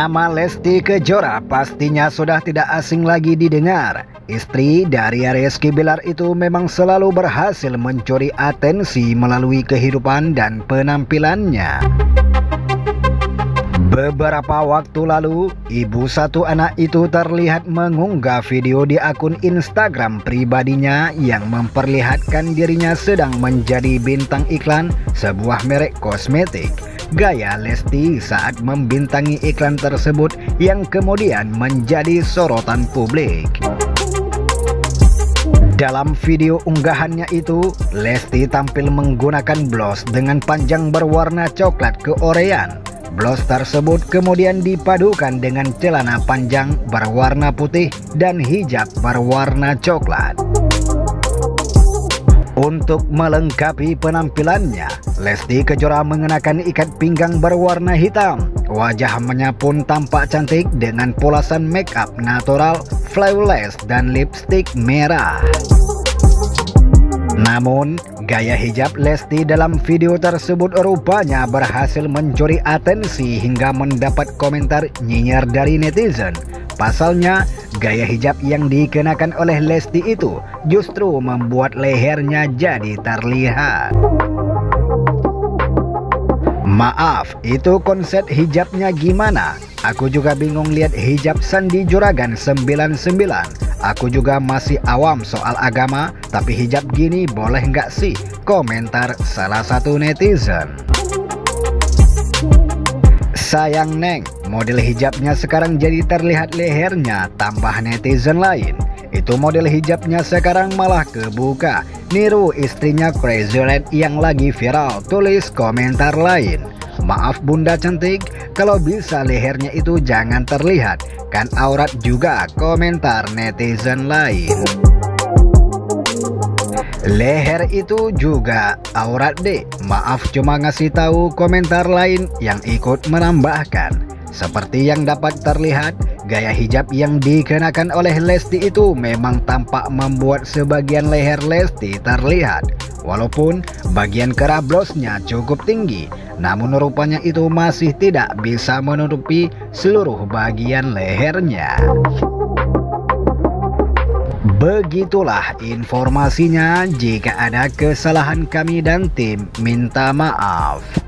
Nama Lesti Kejora pastinya sudah tidak asing lagi didengar. Istri dari Rizky Bilar itu memang selalu berhasil mencuri atensi melalui kehidupan dan penampilannya. Beberapa waktu lalu, ibu satu anak itu terlihat mengunggah video di akun Instagram pribadinya yang memperlihatkan dirinya sedang menjadi bintang iklan sebuah merek kosmetik. Gaya Lesti saat membintangi iklan tersebut yang kemudian menjadi sorotan publik. Dalam video unggahannya itu, Lesti tampil menggunakan blos dengan panjang berwarna coklat keorean. Blos tersebut kemudian dipadukan dengan celana panjang berwarna putih dan hijab berwarna coklat. Untuk melengkapi penampilannya, Lesti Kejora mengenakan ikat pinggang berwarna hitam. Wajahnya pun tampak cantik dengan polasan make up natural, flawless, dan lipstik merah. Namun, gaya hijab Lesti dalam video tersebut rupanya berhasil mencuri atensi hingga mendapat komentar nyinyir dari netizen. Pasalnya, gaya hijab yang dikenakan oleh Lesti itu justru membuat lehernya jadi terlihat. Maaf, itu konsep hijabnya gimana? Aku juga bingung lihat hijab Sandi Juragan 99. Aku juga masih awam soal agama, tapi hijab gini boleh nggak sih? Komentar salah satu netizen. Sayang Neng, model hijabnya sekarang jadi terlihat lehernya, tambah netizen lain. Itu model hijabnya sekarang malah kebuka, niru istrinya Crazy Red yang lagi viral, tulis komentar lain. Maaf bunda cantik, kalau bisa lehernya itu jangan terlihat, kan aurat juga, komentar netizen lain. Leher itu juga aurat deh, maaf cuma ngasih tahu, komentar lain yang ikut menambahkan. Seperti yang dapat terlihat, gaya hijab yang dikenakan oleh Lesti itu memang tampak membuat sebagian leher Lesti terlihat. Walaupun bagian kerah blosnya cukup tinggi, namun rupanya itu masih tidak bisa menutupi seluruh bagian lehernya. Begitulah informasinya, jika ada kesalahan kami dan tim minta maaf.